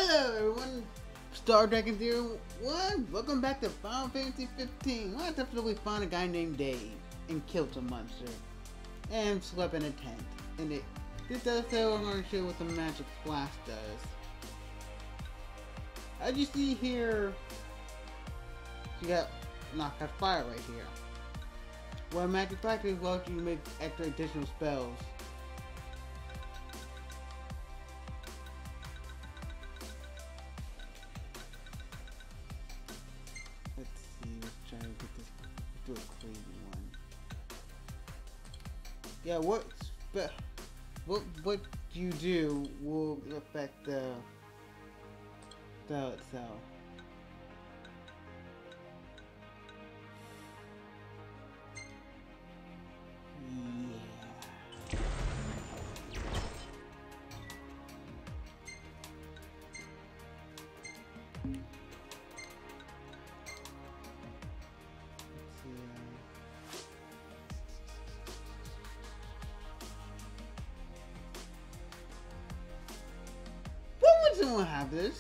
Hello everyone, Star Dragon 01. Welcome back to Final Fantasy 15. I definitely found a guy named Dave and killed some monster and slept in a tent. And this episode I'm going to show you what the magic flash does. As you see here, you got knockout fire right here. Well, magic flash allows you to make extra additional spells. Let's try to get this, do a crazy one. Yeah, what you do will affect the spell itself. Someone have this.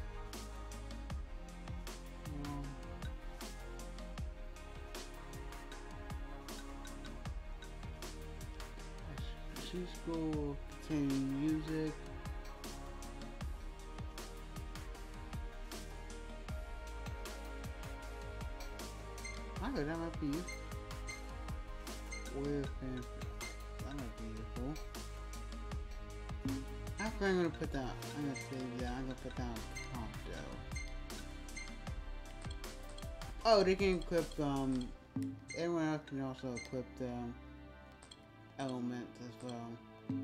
She's go continue music. I heard that might be useful. That might be useful. After I'm gonna put that, I'm gonna save that. I'm gonna put down Prompto. Oh, they can equip everyone else can also equip the elements as well.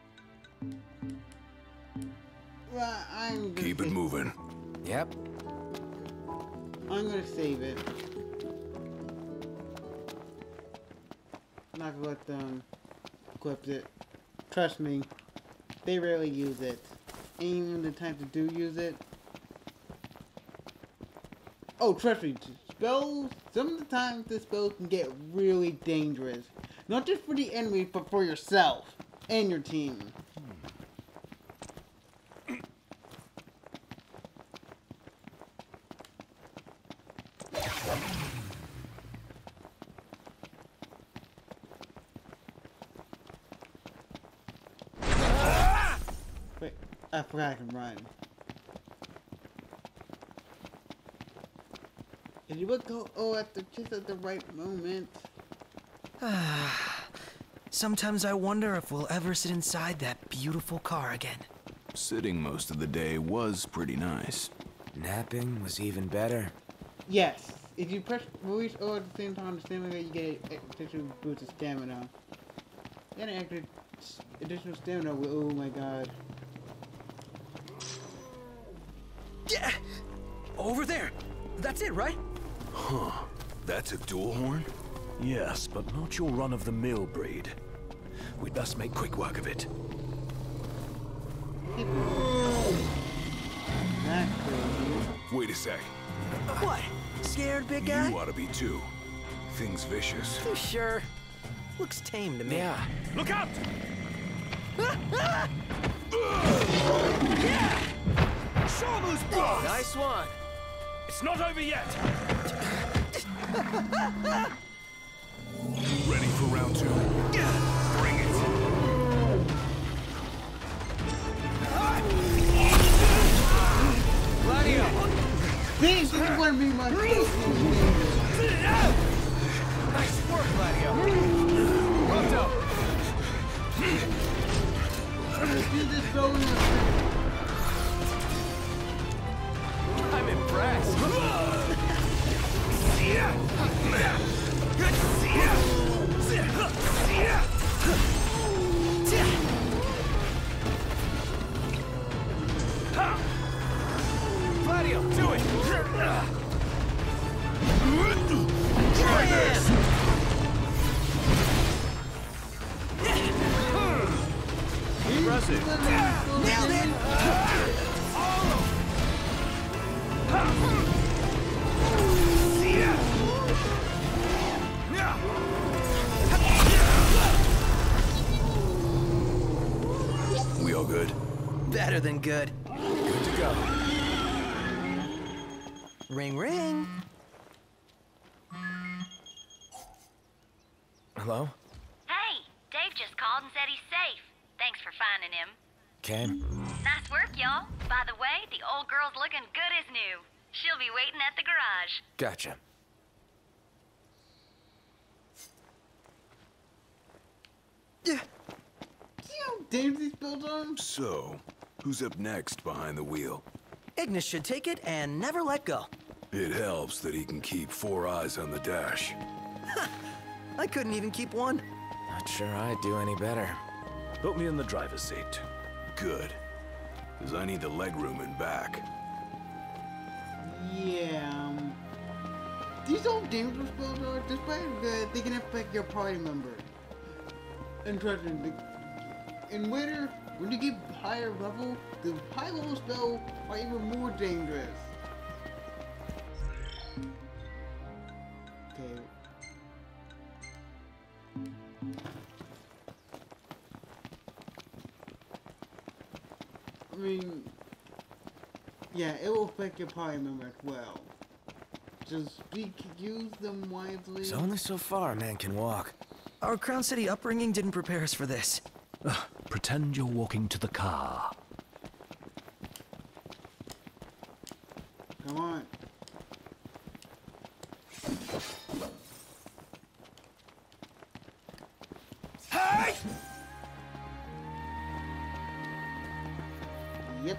Well, I'm gonna keep it moving. Yep. I'm gonna save it. I'm not gonna let them equip it. Trust me. They rarely use it. And even the times they do use it. Oh, trust me, spells, some of the times the spells can get really dangerous. Not just for the enemy, but for yourself and your team. Wait, I forgot I can run. And you would go just at the right moment. Sometimes I wonder if we'll ever sit inside that beautiful car again. Sitting most of the day was pretty nice. Napping was even better. Yes, if you press release O at the same time, the stamina you get an additional boost of stamina. Then extra additional stamina. Oh my god. Yeah, over there. That's it, right? Huh. That's a dual horn? Yes, but not your run-of-the-mill breed. We'd best make quick work of it. That's crazy. Wait a sec. What? Scared, big guy? You ought to be too. Thing's vicious. You sure? Looks tame to me. Yeah. Look out! Yeah! Shamu's boss! Nice one. It's not over yet! Ready for round two? Bring it! Gladio! This is what me my Nice work, Gladio! Prompto! I'm impressed. Gladio, do it! Try this! Impressive. Nailed it! We all good? Better than good. Good to go. Ring, ring. Hello? Hey, Dave just called and said he's safe. Thanks for finding him. Okay. Nice work, y'all. By the way, the old girl's looking good as new. She'll be waiting at the garage. Gotcha. See how dangerous these builds are? So, who's up next behind the wheel? Ignis should take it and never let go. It helps that he can keep 4 eyes on the dash. I couldn't even keep one. Not sure I'd do any better. Put me in the driver's seat. Good. Because I need the legroom in back. Yeah, these old dangerous builds are, despite good, they can affect your party members. Interesting. In winter, when you get higher level, the high level spells are even more dangerous. Okay. I mean, yeah, it will affect your party member as well. Just use them wisely. It's only so far a man can walk. Our Crown City upbringing didn't prepare us for this. Pretend you're walking to the car. Come on. Hey! Yep.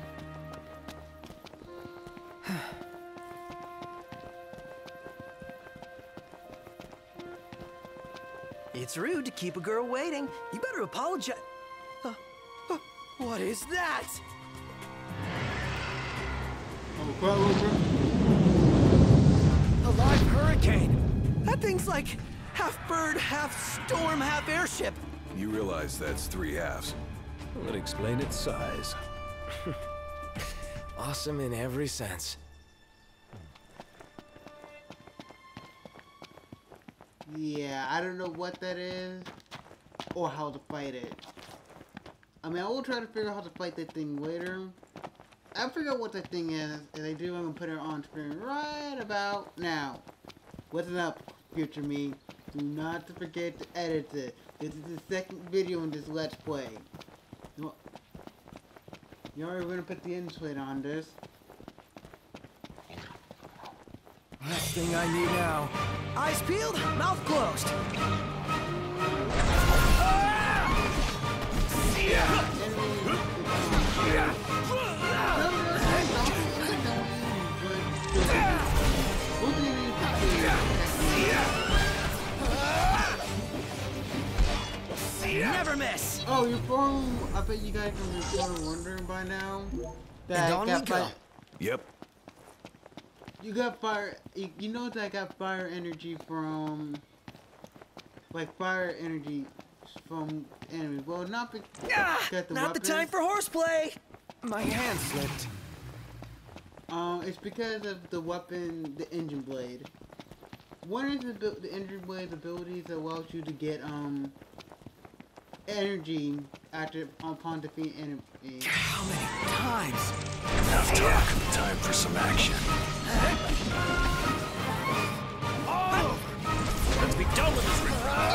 It's rude to keep a girl waiting. You better apologize. What is that? Oh, crap, over. A live hurricane. That thing's like half bird, half storm, half airship. You realize that's 3 halves. Well, that explains its size. Awesome in every sense. Yeah, I don't know what that is or how to fight it. I mean, I will try to figure out how to fight that thing later. I'll figure out what that thing is. If I do, I'm gonna put it on screen right about now. Listen up, future me. Do not forget to edit it. This is the second video in this Let's Play. You already gonna put the insulator on this. Last thing I need now. Eyes peeled, mouth closed. Never miss. Oh, you're from. I bet you guys are probably wondering by now that And on we go. Yep. You got fire. You know that I got fire energy from, like fire energy from enemies. Well, not because the Not the time for horseplay. My hand slipped. It's because of the weapon, the engine blade. One is the engine blade's abilities that allows you to get energy upon defeating enemies. How many times? Enough talk. Time for some action. Let's be done with this ritual.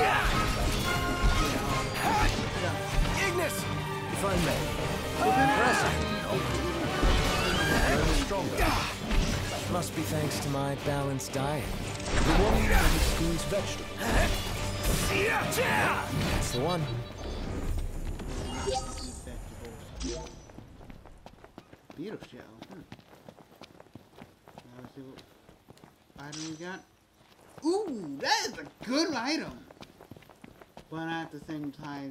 Ignis! If I may. Stronger. Must be thanks to my balanced diet. The one that excludes vegetables. That's the one. Vegetables. Beautiful shell. Now let's see what item we got. Ooh, that is a good item. But at the same time,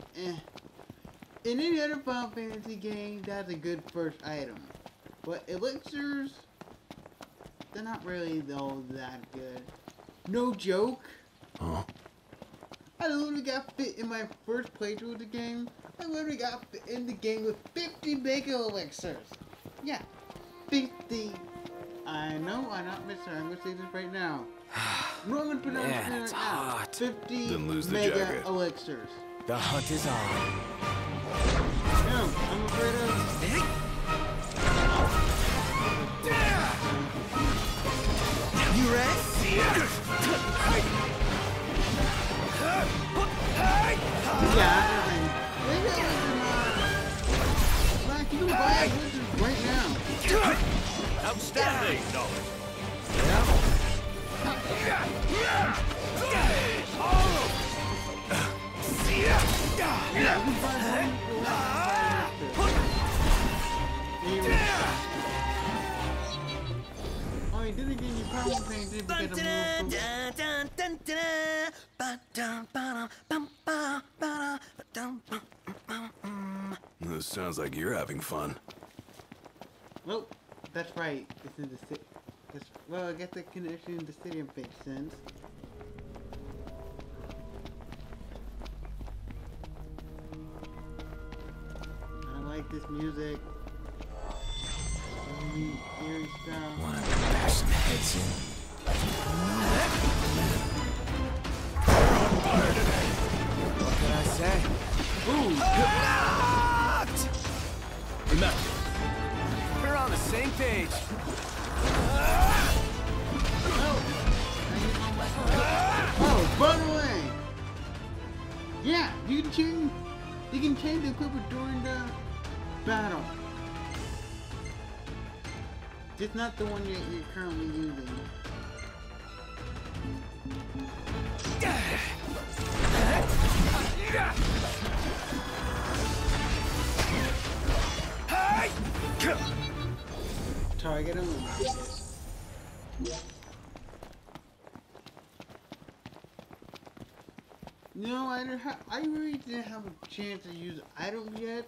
in any other Final Fantasy game, that's a good first item. But elixirs, they're not really though that good. No joke. Huh? I literally got fit in my first playthrough of the game. I literally got fit in the game with 50 mega elixirs. Yeah, 50. I know, I'm not missing. I'm gonna say this right now. No, I'm gonna put it on Man, screen it's right now. hot. 50 Then lose the mega jacket. elixirs. The hunt is on. No, I'm afraid of. You can buy Wizards right now. Outstanding knowledge. Oh, he did again. You probably think did because This sounds like you're having fun. well, that's right. It's in the city. Well, I guess the connection in the city makes sense. I like this music. Eerie stuff. Wanna bash some heads in? What can I say? Remember, we're on the same page. Oh, by the way, yeah, you can change the equipment during the battle. Just not the one you're currently using. Target him. No, I really didn't have a chance to use items yet.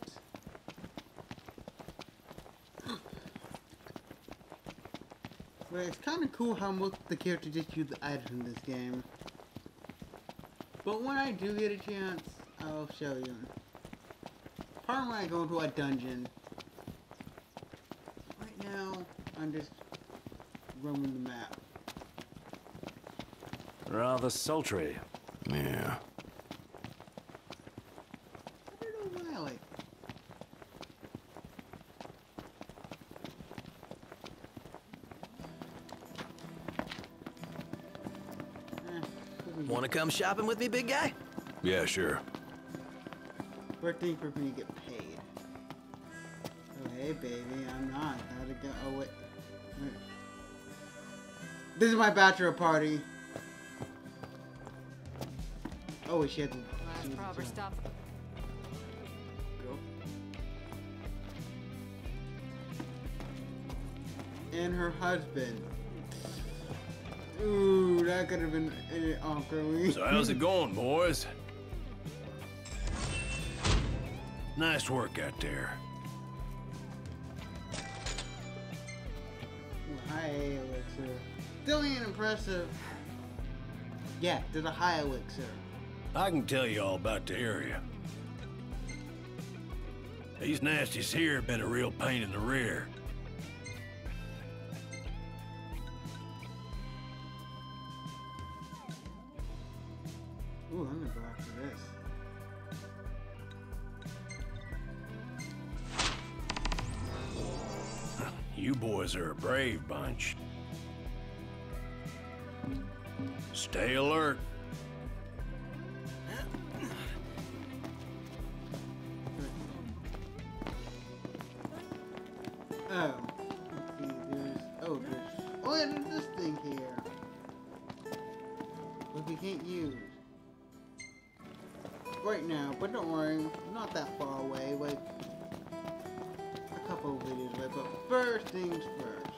But it's kind of cool how most of the characters just use the items in this game. But when I do get a chance, I'll show you. Part when I go into a dungeon. Right now, I'm just roaming the map. Rather sultry. Yeah. I don't know why I like it. Wanna come shopping with me, big guy? Yeah, sure. First thing for me to get paid. Oh, hey, baby, I'm not. How'd it go? Oh, wait. This is my bachelor party. Oh, she had to. Last proper stop. And her husband. Ooh, that could have been awkward. So how's it going, boys? Nice work out there. High elixir. Still ain't impressive. Yeah, there's a high elixir. I can tell you all about the area. These nasties here have been a real pain in the rear. Ooh, I'm gonna go after this. You boys are a brave bunch. Stay alert. Oh, let's see, oh, yeah, there's this thing here. But we can't use. Right now, but don't worry, not that far away, like a couple of videos away, but first things first.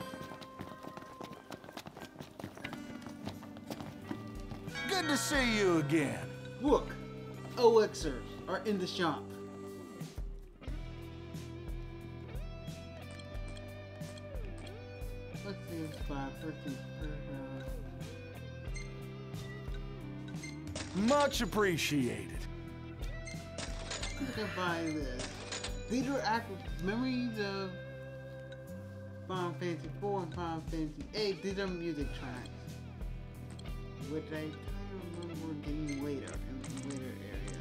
Good to see you again. Look, elixirs are in the shop. Let's see, first things first. Much appreciated. I can buy this. These are actual memories of Final Fantasy 4 and Final Fantasy 8. These are music tracks, which I kind of remember getting later in the later area.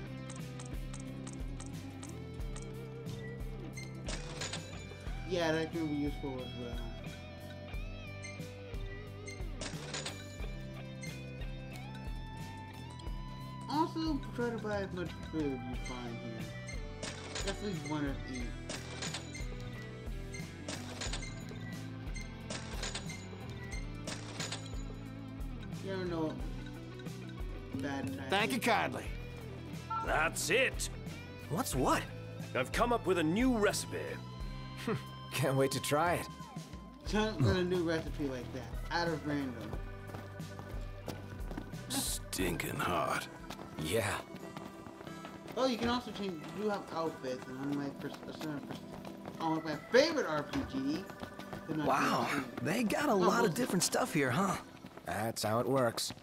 Yeah, that can be useful as well. Also, try to buy as much food you find here. Definitely one of each. never know bad times. Thank you kindly. That's it. What's what? I've come up with a new recipe. Can't wait to try it. Chunk with a new recipe like that, out of random. Stinking hot. Yeah. Oh, you can also change. You do have outfits, and unlike my favorite RPG. they're not Wow, doing they got a lot of different stuff here, huh? That's how it works.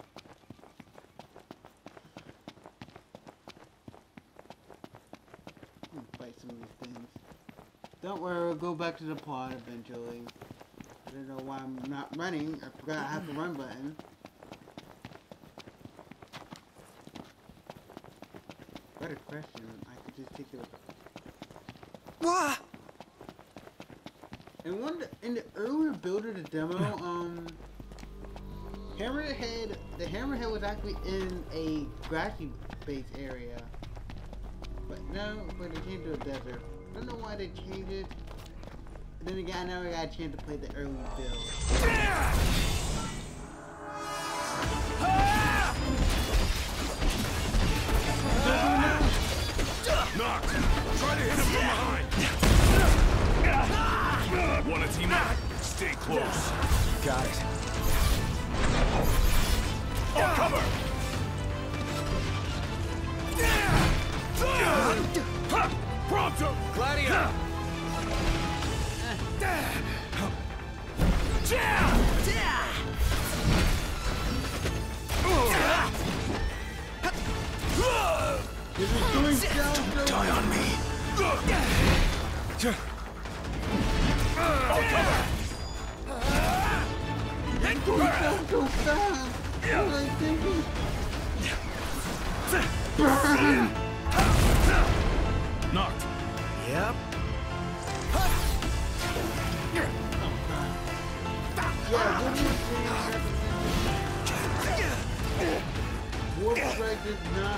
Fight some of these things. Don't worry, we'll go back to the plot eventually. I don't know why I'm not running. I forgot I have the run button. Better question. I could just take it. Wah! And in the earlier build of the demo, the Hammerhead was actually in a grassy based area. But now, they changed to a desert. I don't know why they changed it. And then again, now I got a chance to play the early build. Knocked! Try to hit him from behind! Wanna team up? Stay close. Got it. Oh, cover! Pronto! Gladio! This is doing so Die on me! Oh, cover! so fast. What was I thinking? Knocked! Yep. Warp Strike did not.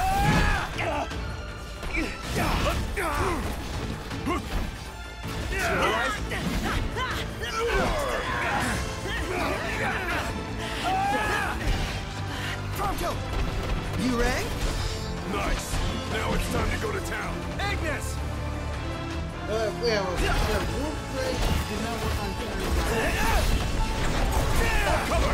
Pronto! You rang? Nice! Now it's time to go to town! Ignis! Yeah, Warp Strike did not work on turning. Cover!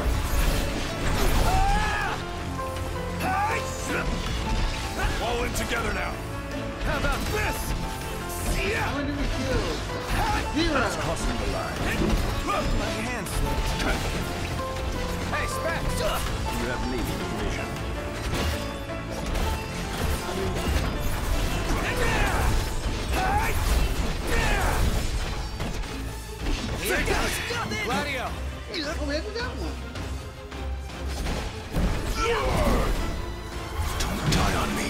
All in together now! How about this? How many did we kill? Zero! Crossing the line. My hand slipped. Hey, Specs! You have me vision. Gladio! Oh, we haven't got one. Don't die on me!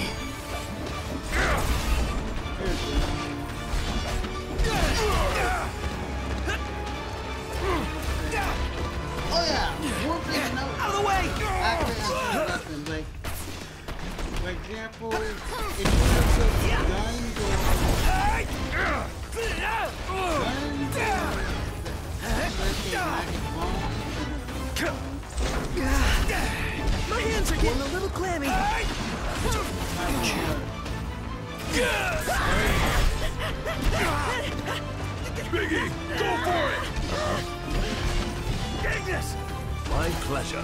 Oh yeah! Warp Strike no. Out of the way! Actually, weapons. For example, if you have guns or magic bombs. My hands are getting a little clammy. Biggie, go for it! Ignis! My pleasure.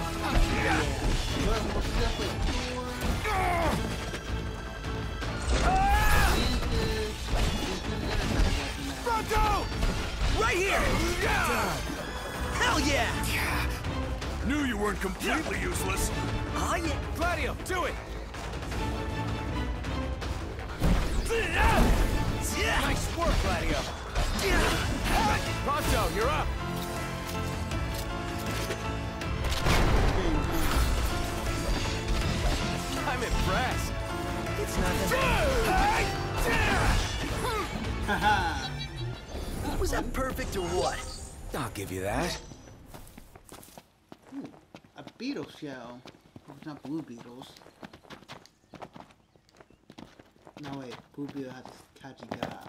Pronto! Right here! Hell yeah! Knew you weren't completely useless. Oh yeah! Gladio, do it! Nice work, Gladio! Pronto, you're up! I'm impressed. It's not Haha. Was that perfect or what? I'll give you that. Ooh, a beetle shell. Oh, it's not blue beetles. No wait, blue beetle has Kajiga.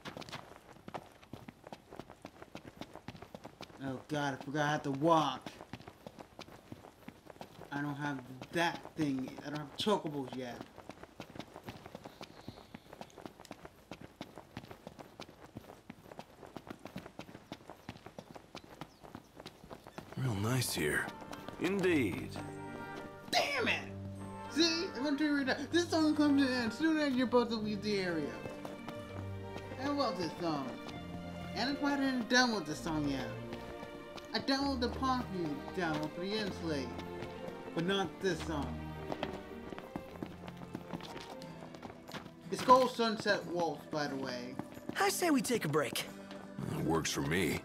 Oh god, I forgot I had to walk. I don't have that thing. I don't have chocobos yet. Real nice here. Indeed. Damn it! See? I'm gonna tell you right now. This song comes in as soon as you're about to leave the area. I love this song. And that's why I didn't download this song yet. I downloaded the punk music download for the Slave, but not this song. It's called Sunset Waltz, by the way. I say we take a break. It works for me.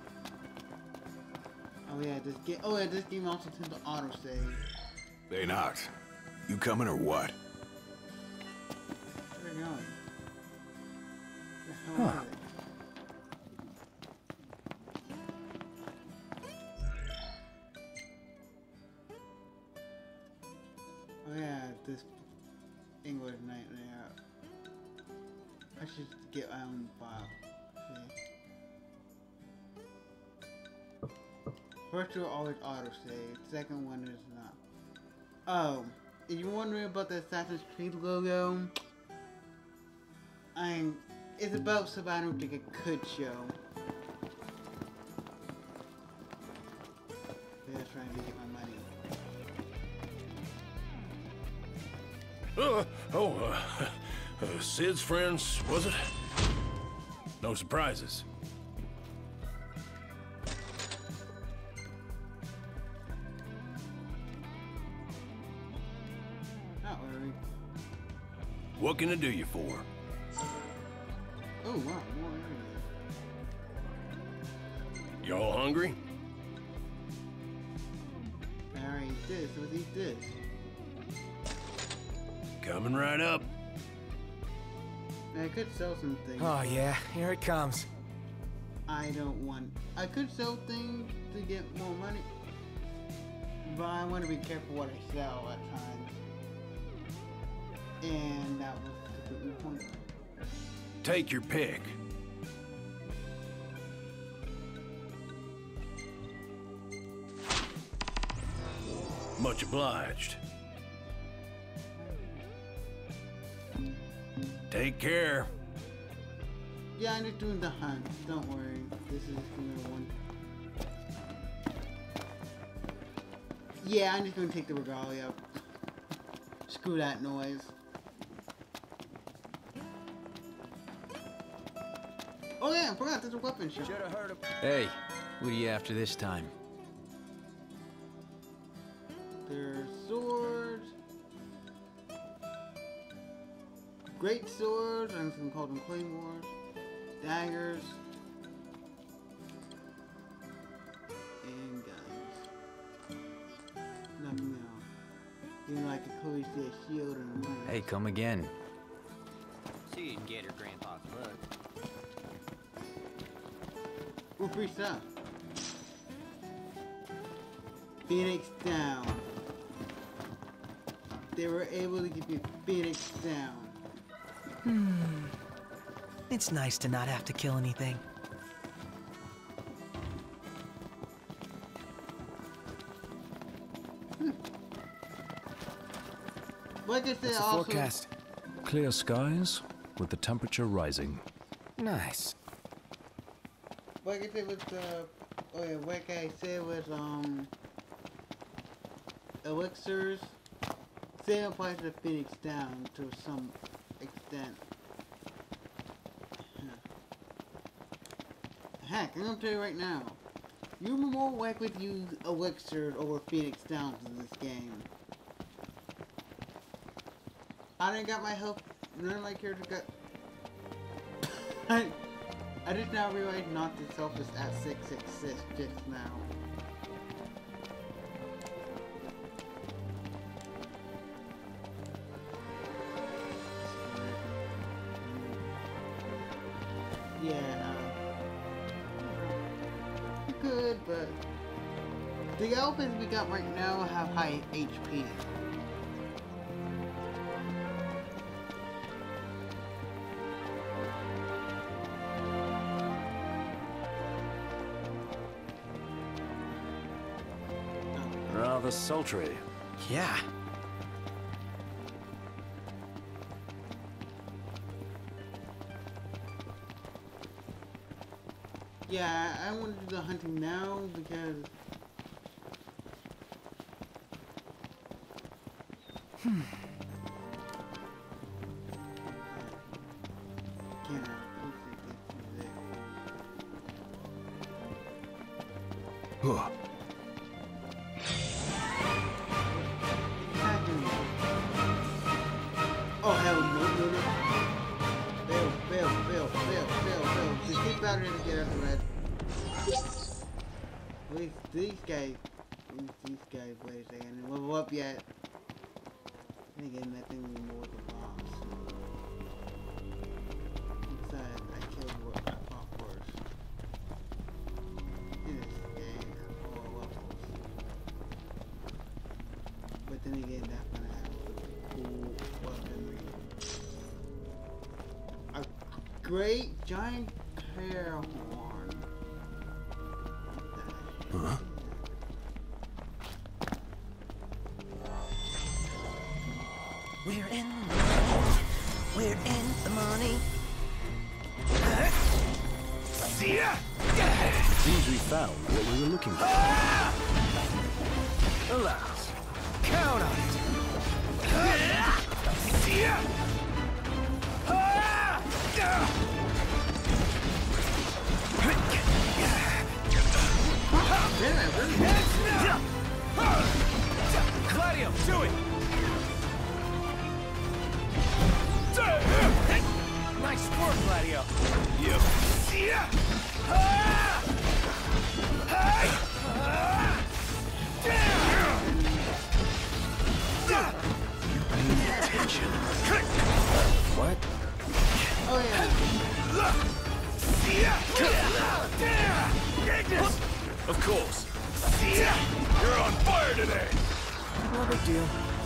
Oh yeah, this game also tends to autosave. They not. You coming or what? Where are we going? The hell are they? Oh yeah, this English nightmare. I should get my own file. See? First two are always autosave. Second one is not. Oh, if you're wondering about the Assassin's Creed logo, it's about something I don't think it could show. They're trying to get my money. Sid's friends, was it? No surprises. Not worried. What can I do you for? Oh wow, more area. Y'all hungry? I eat this. Let's eat this. Coming right up. I could sell some things. Oh yeah, here it comes. I don't want. I could sell things to get more money, but I want to be careful what I sell at times. And that was the point. Take your pick. Much obliged. Take care. Yeah, I'm just doing the hunt. Don't worry. This is doing one. Yeah, I'm just gonna take the regalia. Screw that noise. Oh yeah, I forgot there's a weapon shop. Hey, what are you after this time? There's swords. Great swords, I'm just gonna call them claymores. Daggers. And guns. Nothing else. Even like the Chloe said, shield and lance. Hey, come again. She didn't get her grandpa's look. Ooh, free stuff. Phoenix down. They were able to give you Phoenix down. It's nice to not have to kill anything. Like I said, What's the also. forecast? Clear skies, with the temperature rising. Nice. Like I said with oh yeah, like I said with elixirs, same applies to Phoenix down to some extent. Heck, I'm gonna tell you right now, you're more likely to use elixirs over Phoenix downs in this game. I didn't got my health. None of my characters got. I just now realized not to self is at 666 just now. Yeah, good, but the outfits we got right now have high HP. Rather sultry. Yeah. Yeah, I want to do the hunting now because... Can't Huh. Oh hell no, no, no. Fail. Just keep out here to get out the red. At least these guys, wait a second, level up yet. And again, that thing will more the boss. Besides, I killed what I fought first. In this game, all levels. But then again, that's gonna have cool weaponry. A great giant hair horn. Huh? We're in the money. Seems we found what we were looking for. Alas, count on it. Gladio, do it! Nice work, Gladio. Yep. What? Oh yeah. Of course. You're on fire today. No big deal.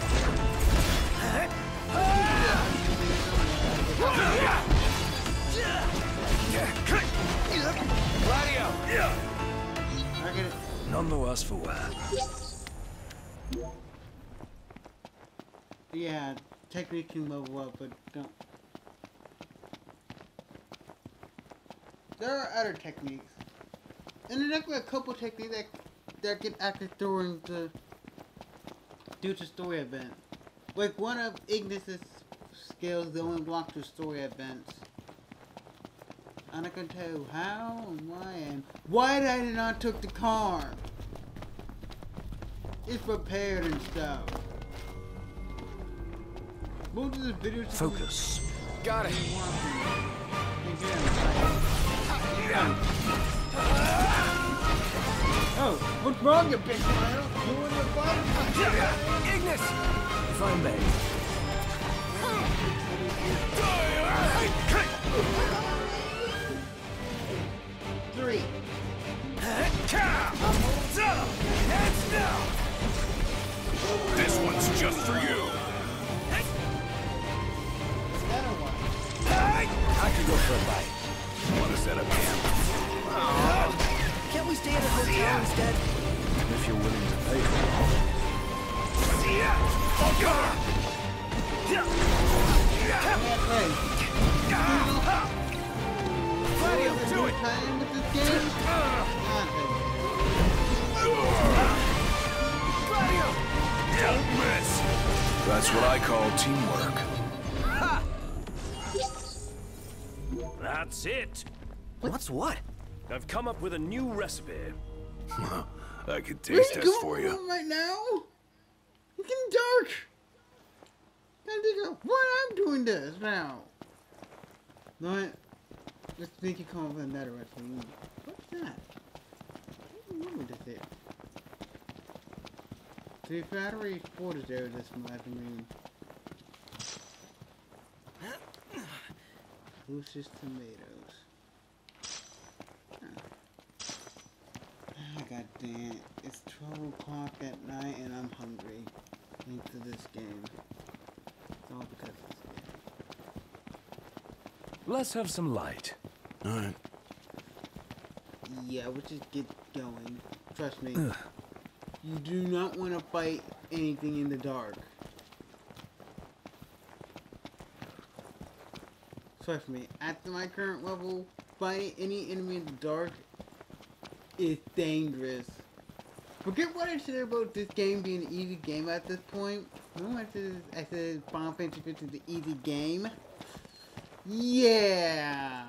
Gladio! I get it. None the worse for wear. Yeah, technically can level up, but don't. There are other techniques. And there's actually a couple techniques that get active during the due to story event. Like one of Ignis's skills, they only block the story events. And I can tell you how and why I did not took the car. It's prepared and stuff. Most of the videos. Focus. Got it. Oh, what's wrong, you big smile? You in the fight? Ignis! If I may, 3. This one's just for you. Better one. I could go for a bite. Want to set up camp? Can't we stay at a hotel instead? if you're willing to pay for Gladio, do it! Playing with this game? Gladio! Don't miss. That's what I call teamwork. That's it. What's what? I've come up with a new recipe. I could Where's taste he this going for you. right now? It's getting dark. I think why I'm doing this now. No, let's think you come up with another recipe. What's that? What is it? The battery sport is there this much. I mean, Lucius tomatoes. Ah, God damn. It's 12 o'clock at night and I'm hungry. Thanks to this game. It's all because of this game. Let's have some light. All right. Yeah, we'll just get going. Trust me. You do not want to fight anything in the dark. Trust me, at my current level, fighting any enemy in the dark is dangerous. Forget what I said about this game being an easy game at this point. Remember I said Final Fantasy 15 is an easy game? Yeah!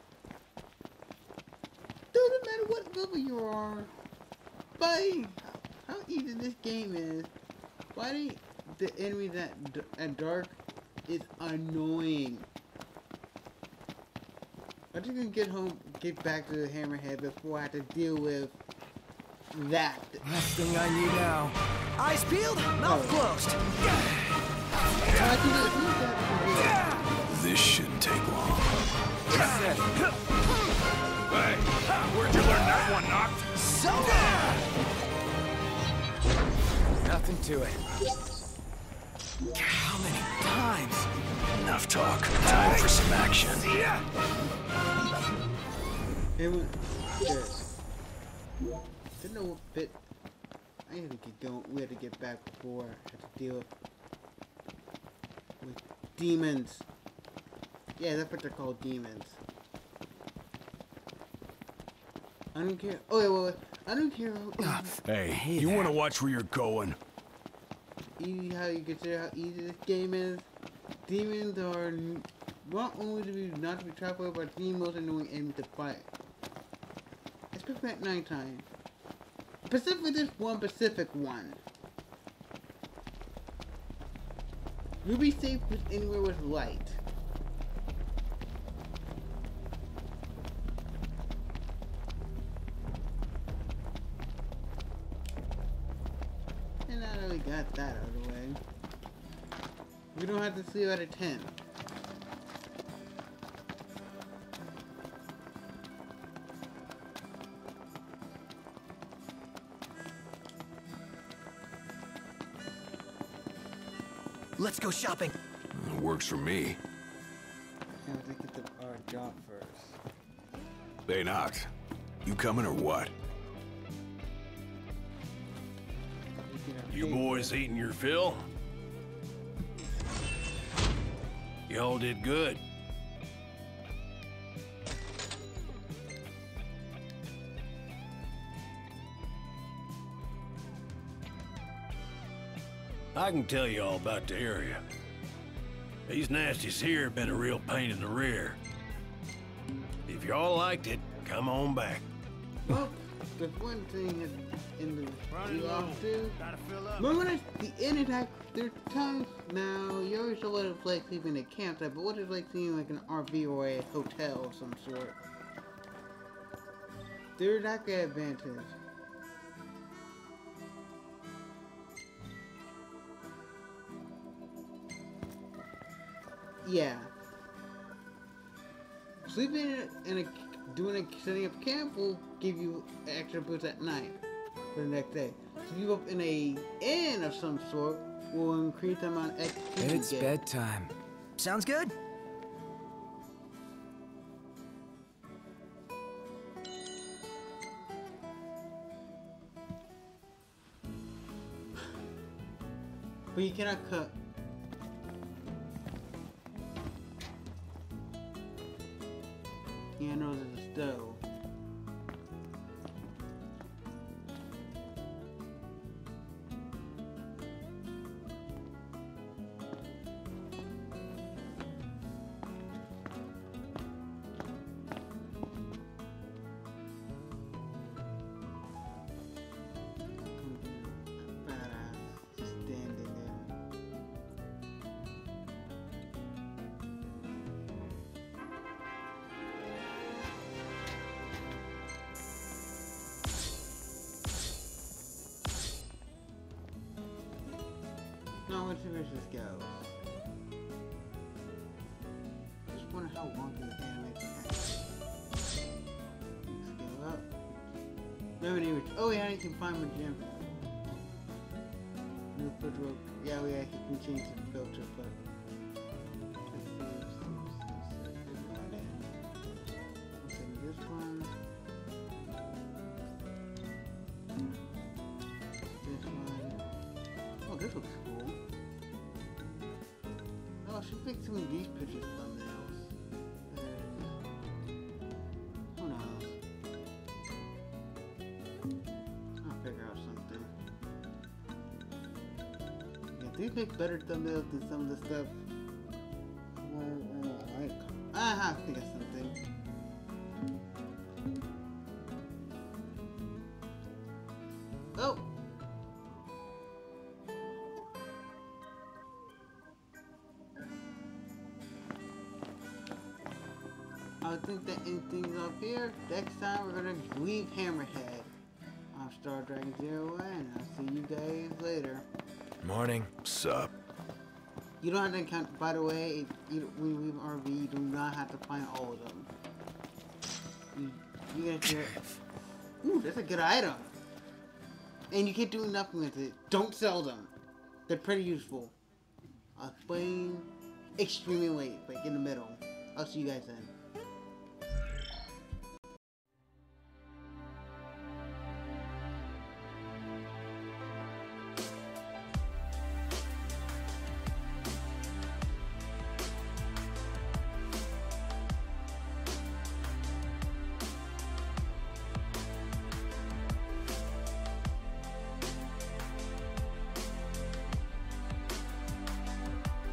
Doesn't matter what level you are. Fighting how easy this game is. Fighting the enemies at dark is annoying. I just gonna get back to the Hammerhead before I have to deal with that. Last thing I need now. Eyes peeled, mouth closed. This shouldn't take long. Hey, where'd you learn that one, Noct? So nothing to it. How many times? Enough talk. Time for some action. Yeah. It went good. Didn't know what bit. I had to get going. We had to get back before I had to deal with demons. Yeah, that's what they're called, demons. I don't care. Oh, yeah, well, I don't care. Hey, you want to watch where you're going? Easy, how you consider how easy this game is. Demons are not only not to be trapped by, but the most annoying enemy to fight. Especially at nighttime. Specifically this one specific one. You'll be safe with anywhere with light. And now that we got that out of the way, we don't have to sleep at a 10. Let's go shopping. Works for me. I have to get our job first. Hey, Noct. You coming or what? You boys eating your fill? Y'all did good. I can tell you all about the area. These nasties here have been a real pain in the rear. If y'all liked it, come on back. Well, there's one thing in the we all do. Remember when the end attack, there's times now you always know what it's like sleeping in a campsite, but what it's like seeing like an RV or a hotel of some sort. There's that good advantage. Yeah. Sleeping in a setting up camp will give you extra boost at night for the next day. So you up in a inn of some sort will increase the amount of XP you It's get. bedtime. Sounds good. But you cannot cook. Candles in the stove. Badass standing there. Now let's see where this goes. Just wonder how long this animation has. Scale up. Revenue. Oh yeah, you can find my gym. New filter. Yeah, we actually can change the filter, but. Let's see this one. should make some of these pictures thumbnails. Who knows? I'll figure out something. Yeah, these make better thumbnails than some of the stuff. I have to think of something. Oh! I think that anything's up here. Next time we're gonna leave Hammerhead. I'm Star Dragon 01, and I'll see you guys later. Morning. Sup? You don't have to count, by the way, when you leave RV, you do not have to find all of them. You get your... Ooh, that's a good item. And you can't do nothing with it. Don't sell them. They're pretty useful. I'll explain extremely late, like in the middle. I'll see you guys then.